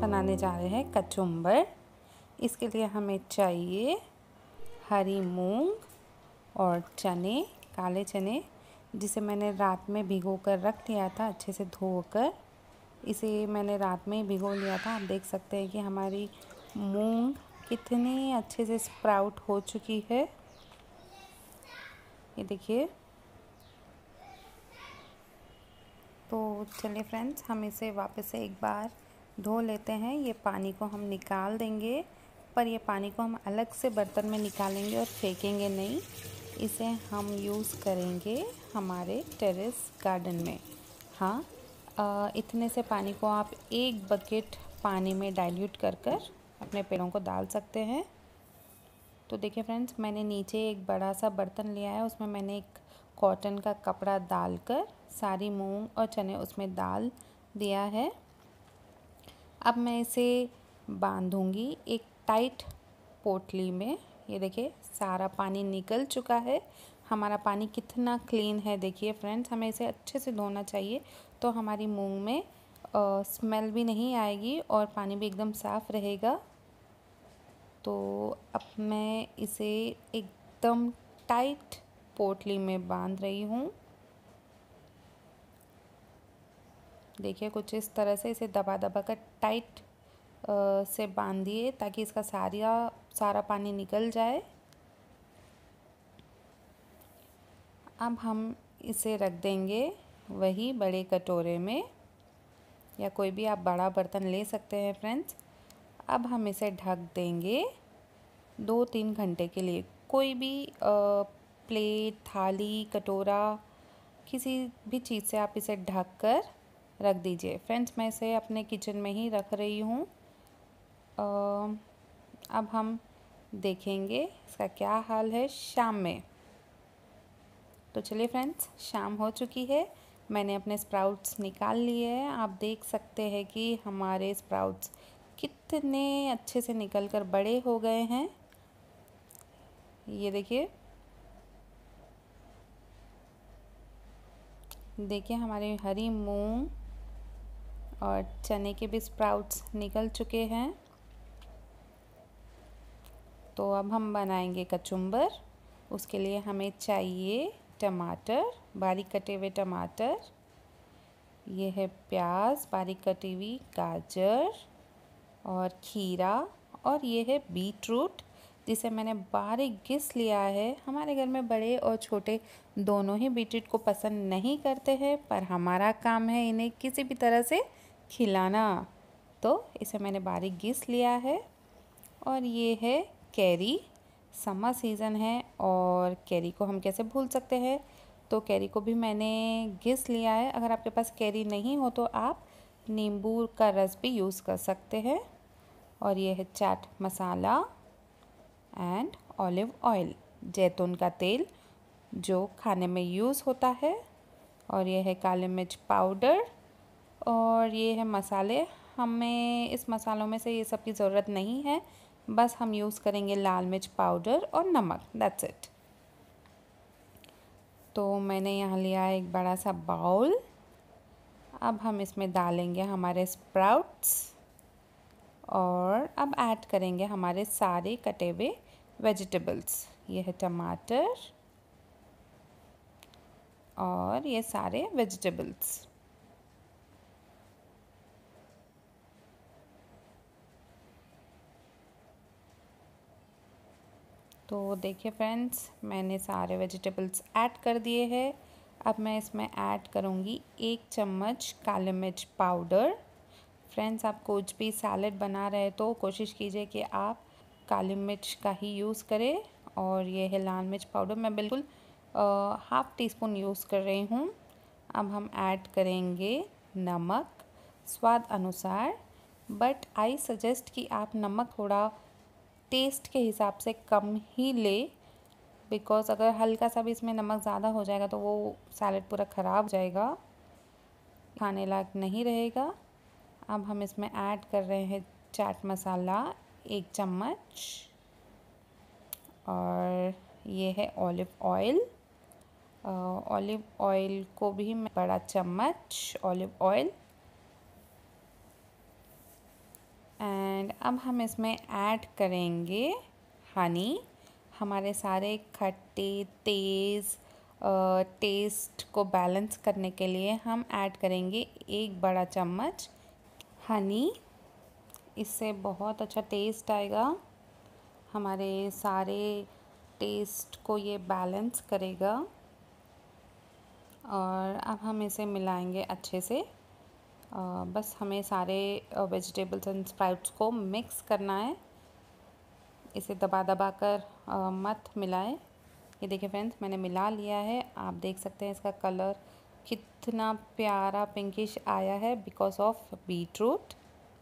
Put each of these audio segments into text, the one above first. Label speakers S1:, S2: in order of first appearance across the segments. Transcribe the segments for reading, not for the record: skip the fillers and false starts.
S1: बनाने जा रहे हैं कचुम्बर। इसके लिए हमें चाहिए हरी मूंग और चने, काले चने, जिसे मैंने रात में भिगो कर रख लिया था अच्छे से धोकर। इसे मैंने रात में ही भिगो लिया था। आप देख सकते हैं कि हमारी मूंग कितनी अच्छे से स्प्राउट हो चुकी है। ये देखिए। तो चलिए फ्रेंड्स, हम इसे वापस से एक बार धो लेते हैं। ये पानी को हम निकाल देंगे, पर ये पानी को हम अलग से बर्तन में निकालेंगे और फेंकेंगे नहीं। इसे हम यूज़ करेंगे हमारे टेरेस गार्डन में। हाँ, इतने से पानी को आप एक बकेट पानी में डाइल्यूट कर अपने पेड़ों को डाल सकते हैं। तो देखिए फ्रेंड्स, मैंने नीचे एक बड़ा सा बर्तन लिया है। उसमें मैंने एक कॉटन का कपड़ा डालकर सारी मूंग और चने उसमें डाल दिया है। अब मैं इसे बांधूंगी एक टाइट पोटली में। ये देखिए, सारा पानी निकल चुका है। हमारा पानी कितना क्लीन है देखिए फ्रेंड्स। हमें इसे अच्छे से धोना चाहिए, तो हमारी मूंग में स्मेल भी नहीं आएगी और पानी भी एकदम साफ़ रहेगा। तो अब मैं इसे एकदम टाइट पोटली में बांध रही हूँ। देखिए, कुछ इस तरह से इसे दबा दबा कर टाइट से बांधिए, ताकि इसका सारा पानी निकल जाए। अब हम इसे रख देंगे वही बड़े कटोरे में, या कोई भी आप बड़ा बर्तन ले सकते हैं फ्रेंड्स। अब हम इसे ढक देंगे 2-3 घंटे के लिए। कोई भी प्लेट, थाली, कटोरा, किसी भी चीज़ से आप इसे ढक कर रख दीजिए। फ्रेंड्स, मैं इसे अपने किचन में ही रख रही हूँ। अब हम देखेंगे इसका क्या हाल है शाम में। तो चलिए फ्रेंड्स, शाम हो चुकी है। मैंने अपने स्प्राउट्स निकाल लिए हैं। आप देख सकते हैं कि हमारे स्प्राउट्स कितने अच्छे से निकल कर बड़े हो गए हैं। ये देखिए। देखिए, हमारी हरी मूंग और चने के भी स्प्राउट्स निकल चुके हैं। तो अब हम बनाएंगे कचुम्बर। उसके लिए हमें चाहिए टमाटर, बारीक कटे हुए टमाटर। ये है प्याज, बारीक कटी हुई गाजर और खीरा, और ये है बीटरूट, जिसे मैंने बारीक घिस लिया है। हमारे घर में बड़े और छोटे दोनों ही बीटरूट को पसंद नहीं करते हैं, पर हमारा काम है इन्हें किसी भी तरह से खिलाना। तो इसे मैंने बारीक घिस लिया है। और ये है कैरी। समर सीज़न है और कैरी को हम कैसे भूल सकते हैं। तो कैरी को भी मैंने घिस लिया है। अगर आपके पास कैरी नहीं हो तो आप नींबू का रस भी यूज़ कर सकते हैं। और ये है chaat masala and olive oil, जैतून का तेल जो खाने में यूज़ होता है। और ये है काली मिर्च पाउडर, और ये है मसाले। हमें इस मसालों में से ये सब की ज़रूरत नहीं है, बस हम यूज़ करेंगे लाल मिर्च पाउडर और नमक, दैट्स इट। तो मैंने यहाँ लिया है एक बड़ा सा बाउल। अब हम इसमें डालेंगे हमारे स्प्राउट्स, और अब ऐड करेंगे हमारे सारे कटे हुए वेजिटेबल्स। ये है टमाटर और ये सारे वेजिटेबल्स। तो देखिए फ्रेंड्स, मैंने सारे वेजिटेबल्स ऐड कर दिए हैं। अब मैं इसमें ऐड करूँगी 1 चम्मच काली मिर्च पाउडर। फ्रेंड्स, आप कुछ भी सैलेड बना रहे हैं तो कोशिश कीजिए कि आप काली मिर्च का ही यूज़ करें। और ये है लाल मिर्च पाउडर, मैं बिल्कुल हाफ़ टी स्पून यूज़ कर रही हूँ। अब हम ऐड करेंगे नमक स्वाद अनुसार, बट आई सजेस्ट कि आप नमक थोड़ा टेस्ट के हिसाब से कम ही ले, बिकॉज़ अगर हल्का सा भी इसमें नमक ज़्यादा हो जाएगा तो वो सैलेड पूरा ख़राब हो जाएगा, खाने लायक नहीं रहेगा। अब हम इसमें ऐड कर रहे हैं चाट मसाला 1 चम्मच, और ये है ऑलिव ऑयल को भी मैं बड़ा चम्मच ऑलिव ऑयल। एंड अब हम इसमें ऐड करेंगे हनी। हमारे सारे खट्टे तेज़ टेस्ट को बैलेंस करने के लिए हम ऐड करेंगे 1 बड़ा चम्मच हनी। इससे बहुत अच्छा टेस्ट आएगा, हमारे सारे टेस्ट को ये बैलेंस करेगा। और अब हम इसे मिलाएंगे अच्छे से। बस हमें सारे वेजिटेबल्स एंड स्प्राउट्स को मिक्स करना है, इसे दबा दबा कर मत मिलाएं। ये देखिए फ्रेंड्स, मैंने मिला लिया है। आप देख सकते हैं इसका कलर कितना प्यारा पिंकिश आया है बिकॉज ऑफ बीटरूट।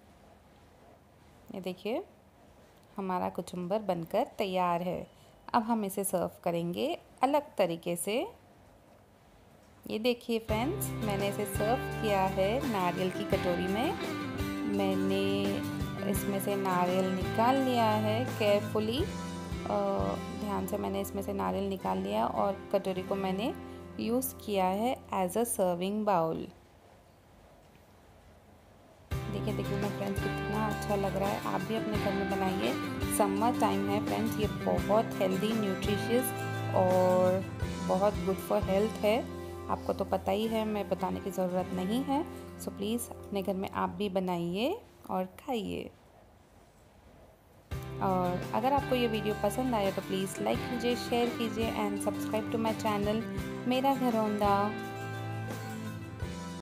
S1: ये देखिए हमारा कुचुम्बर बनकर तैयार है। अब हम इसे सर्व करेंगे अलग तरीके से। ये देखिए फ्रेंड्स, मैंने इसे सर्व किया है नारियल की कटोरी में। मैंने इसमें से नारियल निकाल लिया है केयरफुली, ध्यान से मैंने इसमें से नारियल निकाल लिया और कटोरी को मैंने यूज़ किया है एज अ सर्विंग बाउल। देखिए देखिए ना फ्रेंड्स, कितना अच्छा लग रहा है। आप भी अपने घर में बनाइए, समर टाइम है फ्रेंड्स, ये बहुत हेल्दी न्यूट्रिशियस और बहुत गुड फॉर हेल्थ है। आपको तो पता ही है, मैं बताने की ज़रूरत नहीं है। सो प्लीज़ अपने घर में आप भी बनाइए और खाइए। और अगर आपको ये वीडियो पसंद आया तो प्लीज़ लाइक कीजिए, शेयर कीजिए and subscribe to my channel मेरा घर औंधा।